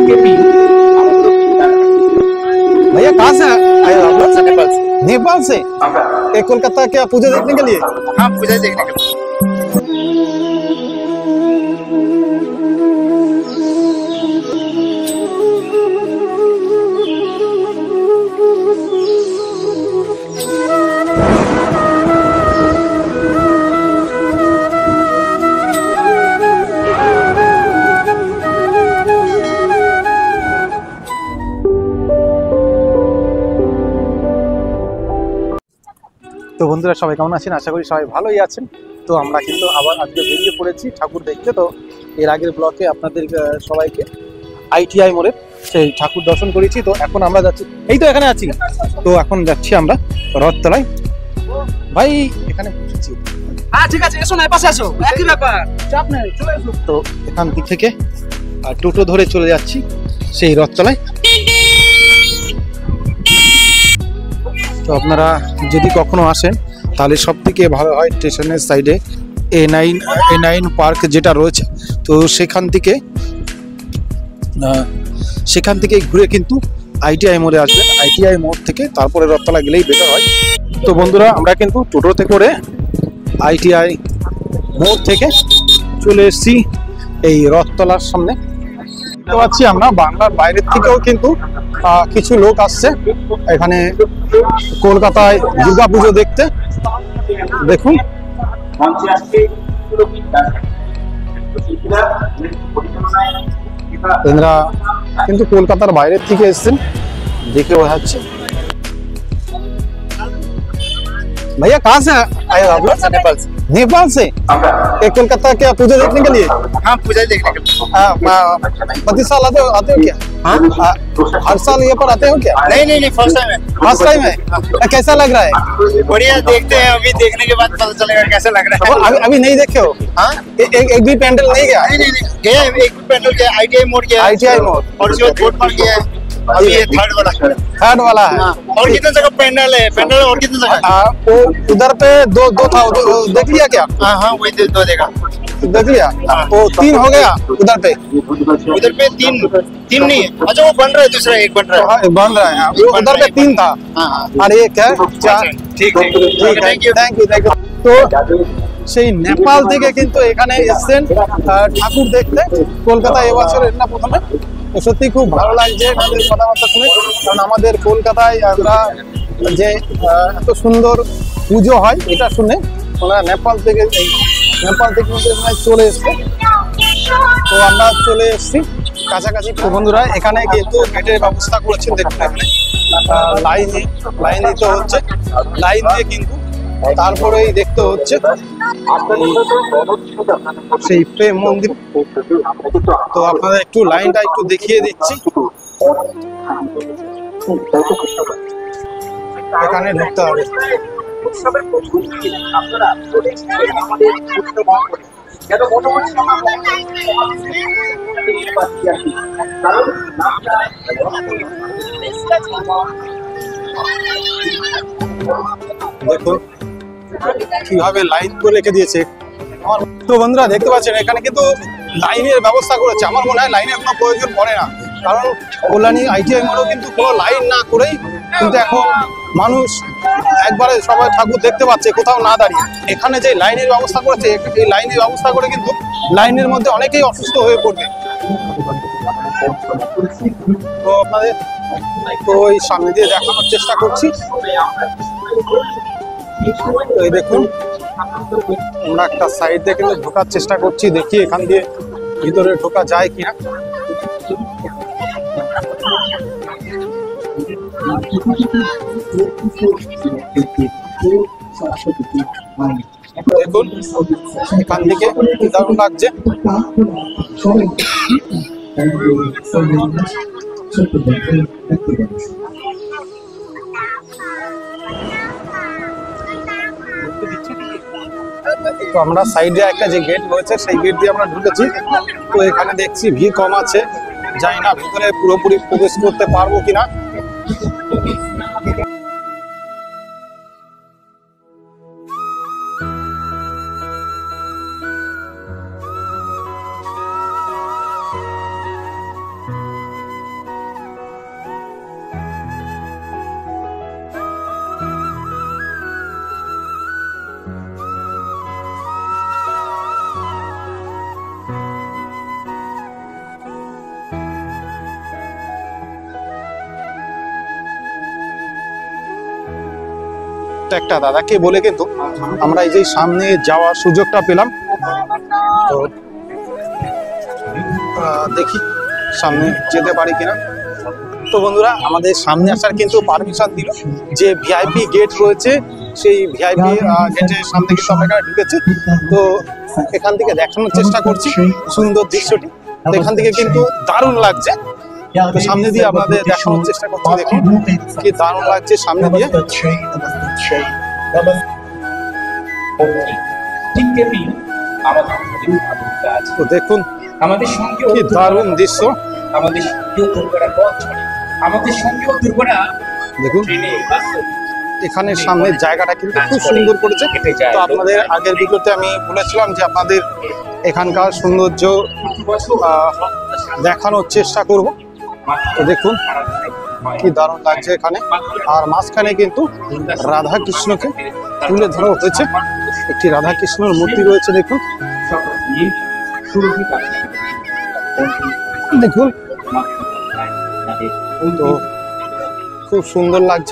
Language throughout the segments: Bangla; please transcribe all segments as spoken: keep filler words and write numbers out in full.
भैया कहाँ से आए हो आप लोग? नेपाल से। नेपाल से एक कोलकाता क्या पूजा देखने के लिए? हाँ, पूजा देखने के लिए। তো বন্ধুরা সবাই কেমন আছেন? আশা করি সবাই ভালোই আছেন। তো আমরা কিন্তু আবার আজকে বেরিয়ে পড়েছি ঠাকুর দেখতে। তো এর আগের ব্লকে আপনাদের সবাইকে আইটিআই মোড়ে সেই ঠাকুর দর্শন করেছি। তো এখন আমরা যাচ্ছি, এই তো এখানে আছি। তো এখন যাচ্ছি আমরা রথতলায়। ভাই এখানে পৌঁছেছি। হ্যাঁ ঠিক আছে, এসো না, পাশে আসো, একই ব্যাপার, চাপ নেই, চলে এসো। তো এখান থেকে টোটো ধরে চলে যাচ্ছি সেই রথতলায়। তো আপনারা যদি কখনো আসেন তাহলে সব থেকে ভালো হয় স্টেশনের সাইডে A nine A nine park যেটা রয়েছে, তো সেখান থেকে সেখান থেকে ঘুরে কিন্তু আইটিআই মোড়ে আসবেন। আইটিআই মোড় থেকে তারপরে রথতলা গেলেই বেটার হয়। তো বন্ধুরা আমরা কিন্তু টোটোতে করে আইটিআই মোড় থেকে চলে এসেছি এই রথতলার সামনে। দেখতে পাচ্ছি আমরা বাংলার বাইরের থেকেও কিন্তু কিছু লোক আসছে এখানে কলকাতায় দুর্গাপুজো দেখতে। দেখুন এনারা কিন্তু কলকাতার বাইরের থেকে এসেছেন, দেখে বোঝা যাচ্ছে। भैया कहाँ से आए हो आप लोग? नेपाल से। नेपाल से एक कोलकाता क्या पूजा देखने के लिए? हाँ, पूजा देखने के लिए। प्रति साल आते हो आते हो क्या? हाँ, हर साल ये पर आते हो क्या? नहीं नहीं नहीं, फर्स्ट टाइम है। फर्स्ट टाइम है। कैसा लग रहा है? बढ़िया, देखते हैं, अभी देखने के बाद पता चलेगा कैसा लग रहा है। अभी अभी नहीं देखे हो? हाँ, एक एक भी पैंडल नहीं गया? नहीं नहीं नहीं, गया है, एक पैंडल गया, आईटीआई मोड़ गया, आईटीआई मोड़ और उसके बाद बोट मार गया है, अभी ये थर्ड वाला थर्ड वाला है। और कितने जगह पैंडल है? पैंडल और कितने जगह? वो उधर पे दो दो था, देख लिया क्या? हाँ हाँ, वही दो जगह देख लिया। वो तीन हो गया उधर पे। उधर पे तीन तीन नहीं है। अच्छा, वो बन रहा है, दूसरा एक बन रहा है। बन रहा है। वो उधर पे तीन था और एक है चार। ठीक है, thank you thank you thank you. তো সেই নেপাল থেকে কিন্তু এখানে এসেছেন ঠাকুর দেখতে কলকাতা এবছর এটা প্রথমে। সত্যি খুব ভালো লাগছে তাদের কথাবার্তা শুনে, কারণ আমাদের কলকাতায় আমরা যে এত সুন্দর পুজো হয় এটা শুনে ওনারা নেপাল থেকে নেপাল থেকে চলে এসছে। তো আমরা চলে এসেছি কাছাকাছি। তো বন্ধুরা এখানে কিন্তু গেটের ব্যবস্থা করেছেন, দেখুন এখানে লাইনে লাইন দিতে হচ্ছে, লাইন দিয়ে কিন্তু তারপরেই দেখতে হচ্ছে সেই প্রেম মন্দির। তো আপনাদের একটু লাইনটা একটু দেখিয়ে দিচ্ছি। এখানে ঢুকতে হবে। দেখুন কিভাবে লাইন করে রেখে দিয়েছে। আমার তো বন্ধুরা দেখতে পাচ্ছেন এখানে কিন্তু লাইনের ব্যবস্থা করেছে। আমার মনে হয় লাইনের কোনো প্রয়োজন পড়ে না, কারণ কল্যাণী আইটিআই মোড়েও কিন্তু কোনো লাইন না করেই কিন্তু এখন মানুষ একবারে সবাই ঠাকুর দেখতে পাচ্ছে কোথাও না দাঁড়িয়ে। এখানে যে লাইনের ব্যবস্থা করেছে, এই লাইনের ব্যবস্থা করে কিন্তু লাইনের মধ্যে অনেকেই অসুস্থ হয়ে পড়বে। তো আপনাদের তো ওই সামনে দিয়ে দেখানোর চেষ্টা করছি। তো এই দেখুন আমরা একটা সাইড দিয়ে কিন্তু ঢোকার চেষ্টা করছি, দেখি এখান দিয়ে ভিতরে ঢোকা যায় কিনা। দেখুন এখান থেকে দারুণ লাগছে। তো আমরা সাইডে একটা যে গেট রয়েছে সেই গেট দিয়ে আমরা ঢুকেছি। তো এখানে দেখছি ভিড় কম আছে, জানি না ভিতরে পুরোপুরি প্রবেশ করতে পারবো কিনা। একটা একটা দাদাকে বলে কিন্তু আমরা এই যে সামনে যাওয়ার সুযোগটা পেলাম। তো আহ, দেখি সামনে যেতে পারি কিনা। তো বন্ধুরা, আমাদের সামনে আসার কিন্তু পারমিশন দিল, যে ভিআইপি গেট রয়েছে সেই ভিআইপি গেটের সামনে কিন্তু আমরা এখানে ঢুকেছি। তো এখান থেকে দেখানোর চেষ্টা করছি সুন্দর দৃশ্যটি। তো এখান থেকে কিন্তু দারুণ লাগছে। তো সামনে দিয়ে আপনাদের দেখানোর চেষ্টা করছি, দেখুন কি দারুণ লাগছে সামনে দিয়ে। তো দেখুন আমাদের সঙ্গে কি দারুণ দৃশ্য, আমাদের সঙ্গেও দুর্ঘটনা পথ চলে, আমাদের সঙ্গেও দুর্ঘটনা দেখুন ট্রেনে বাসে এখানে সামনের জায়গাটা কিন্তু খুব সুন্দর করেছে। তো আপনাদের আগের ভিডিওতে আমি বলেছিলাম যে আপনাদের এখানকার সৌন্দর্য আহ, দেখানোর চেষ্টা করব। তো দেখুন কি দারুণ লাগছে এখানে। আর মাঝখানে কিন্তু রাধা কৃষ্ণকে তুলে ধরা হয়েছে, একটি রাধা কৃষ্ণের মূর্তি রয়েছে। দেখুন দেখুন তো খুব সুন্দর লাগছে।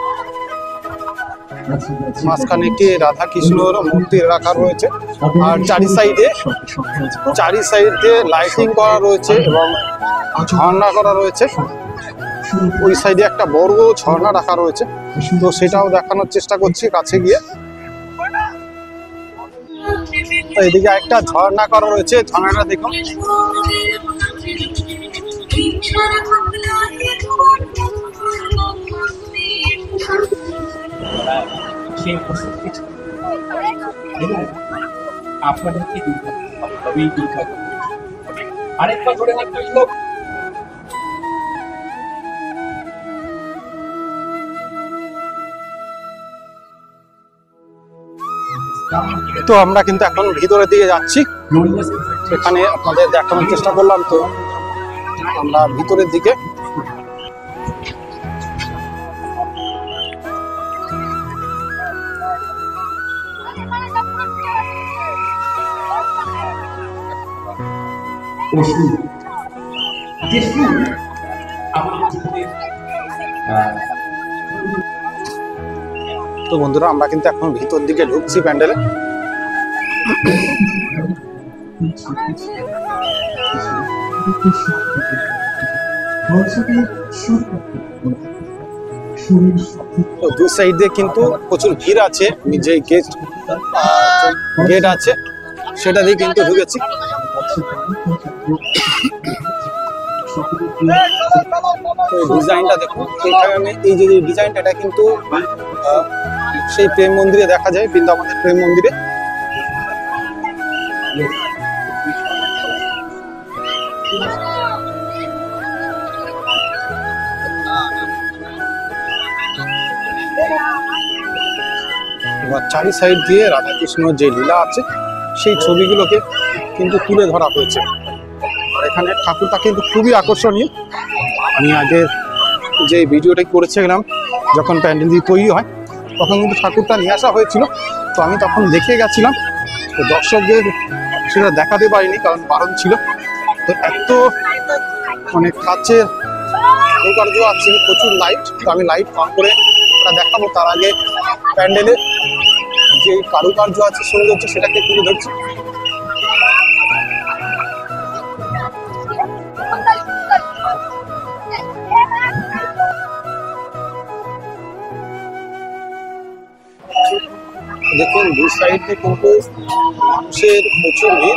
মাঝখানে একটি রাধা কৃষ্ণর মূর্তি রাখা রয়েছে, আর চারি সাইডে চারি সাইডে লাইটিং করা রয়েছে এবং ঝর্ণা করা রয়েছে। ওই সাইডে একটা বড় ঝর্ণা রাখা রয়েছে, তো সেটাও দেখানোর চেষ্টা করছি কাছে গিয়ে। তো এদিকে একটা ঝর্ণা করা রয়েছে, ঝর্ণাটা দেখুন। সেই প্রসঙ্গে আপনাদেরকে দুর্ভাগ্যই দুর্ভাগ্য আরেকবার ধরে রাখতে হইল। তো আমরা কিন্তু এখন ভিতরের দিকে যাচ্ছি, এখানে আপনাদের দেখানোর চেষ্টা করলাম। তো আমরা ভিতরের দিকে তো বন্ধুরা, আমরা কিন্তু এখন ভিতর দিকে ঢুকছি প্যান্ডেলে। তো দুই সাইড দিয়ে কিন্তু প্রচুর ভিড় আছে। আমি যে গেট গেট আছে সেটা দিয়ে কিন্তু ঢুকেছি। ডিজাইনটা দেখুন, এখানে এই যে ডিজাইনটা, এটা কিন্তু সেই প্রেম মন্দিরে দেখা যায়, বৃন্দাবনের প্রেম মন্দিরে। এবার চারি সাইড দিয়ে রাধাকৃষ্ণর যে লীলা আছে সেই ছবিগুলোকে কিন্তু তুলে ধরা হয়েছে। আর এখানে ঠাকুরটা কিন্তু খুবই আকর্ষণীয়। আমি আগে যে ভিডিওটা করেছিলাম যখন প্যান্ডেল দিয়ে তৈরি হয়, তখন কিন্তু ঠাকুরটা নিয়ে আসা হয়েছিল। তো আমি তখন দেখে গেছিলাম, তো দর্শকদের সেটা দেখাতে পারিনি কারণ বারণ ছিল। তো এত মানে কাছের কারুকার্য আছে, প্রচুর লাইট। তো আমি লাইট অন করে ওটা দেখাবো, তার আগে প্যান্ডেলে যে কারুকার্য আছে সৌন্দর্য সেটাকে তুলে ধরছি। দেখুন দুই সাইডে কিন্তু মানুষের প্রচুর ভিড়।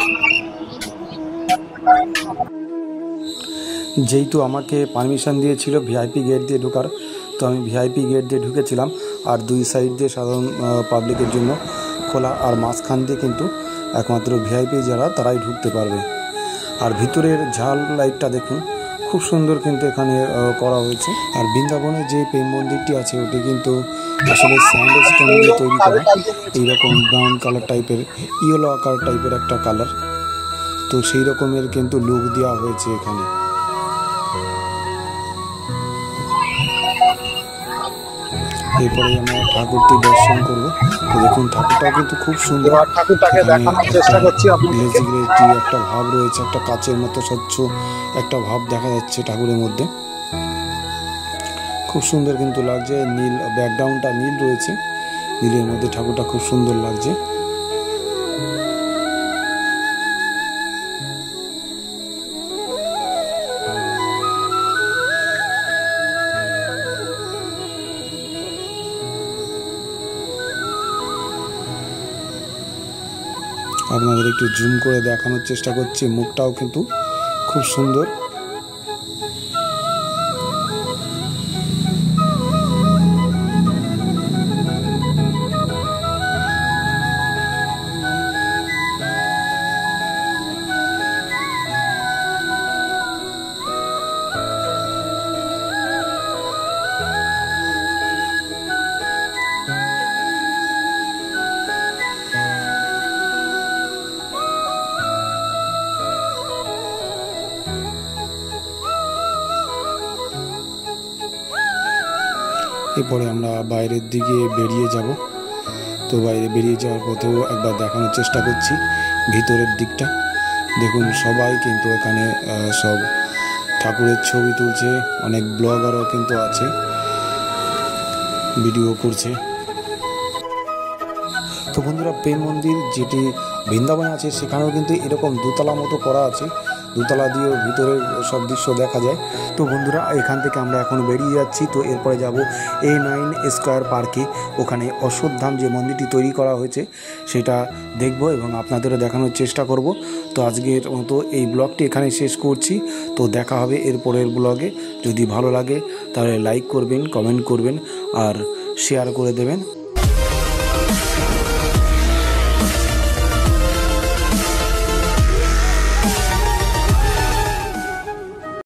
যেহেতু আমাকে পারমিশন দিয়েছিল ভিআইপি গেট দিয়ে ঢোকার, তো আমি ভিআইপি গেট দিয়ে ঢুকেছিলাম। আর দুই সাইড দিয়ে সাধারণ পাবলিকের জন্য খোলা, আর মাঝখান দিয়ে কিন্তু একমাত্র ভিআইপি যারা তারাই ঢুকতে পারবে। আর ভিতরের ঝাল লাইটটা দেখুন, খুব সুন্দর কিন্তু এখানে করা হয়েছে। আর বৃন্দাবনের যে প্রেম মন্দিরটি আছে ওটি কিন্তু আসলে স্যান্ড স্টোন দিয়ে তৈরি করা, এইরকম ব্রাউন কালার টাইপের, ইয়েলো আকার টাইপের একটা কালার। তো সেই রকমের কিন্তু লুক দেওয়া হয়েছে এখানে। এরপরে আমরা ঠাকুরটি দর্শন করবো। তো দেখুন ঠাকুরটাও কিন্তু খুব সুন্দর। ঠাকুরটাকে দেখানোর চেষ্টা করছি গ্লেজি গ্লেজি একটা ভাব রয়েছে, একটা কাচের মতো স্বচ্ছ একটা ভাব দেখা যাচ্ছে ঠাকুরের মধ্যে। খুব সুন্দর কিন্তু লাগছে, নীল ব্যাকগ্রাউন্ডটা নীল রয়েছে নীলের মধ্যে ঠাকুরটা খুব সুন্দর লাগছে। আপনাদের একটু জুম করে দেখানোর চেষ্টা করছি, মুখটাও কিন্তু খুব সুন্দর। এরপরে আমরা বাইরের দিকে বেরিয়ে যাব। তো বাইরে বেরিয়ে যাওয়ার পথেও একবার দেখানোর চেষ্টা করছি ভিতরের দিকটা। দেখুন সবাই কিন্তু এখানে সব ঠাকুরের ছবি তুলছে, অনেক ব্লগারও কিন্তু আছে, ভিডিও করছে। তো বন্ধুরা, প্রেম মন্দির যেটি বৃন্দাবনে আছে সেখানেও কিন্তু এরকম দোতলা মতো করা আছে, দোতলা দিয়ে ভিতরের সব দৃশ্য দেখা যায়। তো বন্ধুরা, এখান থেকে আমরা এখন বেরিয়ে যাচ্ছি। তো এরপরে যাব এ নাইন স্কোয়ার পার্কে, ওখানে অশ্বত্থাম যে মন্দিরটি তৈরি করা হয়েছে সেটা দেখব এবং আপনাদেরও দেখানোর চেষ্টা করব। তো আজকের মতো এই ব্লগটি এখানে শেষ করছি। তো দেখা হবে এরপরের ব্লগে। যদি ভালো লাগে তাহলে লাইক করবেন, কমেন্ট করবেন আর শেয়ার করে দেবেন।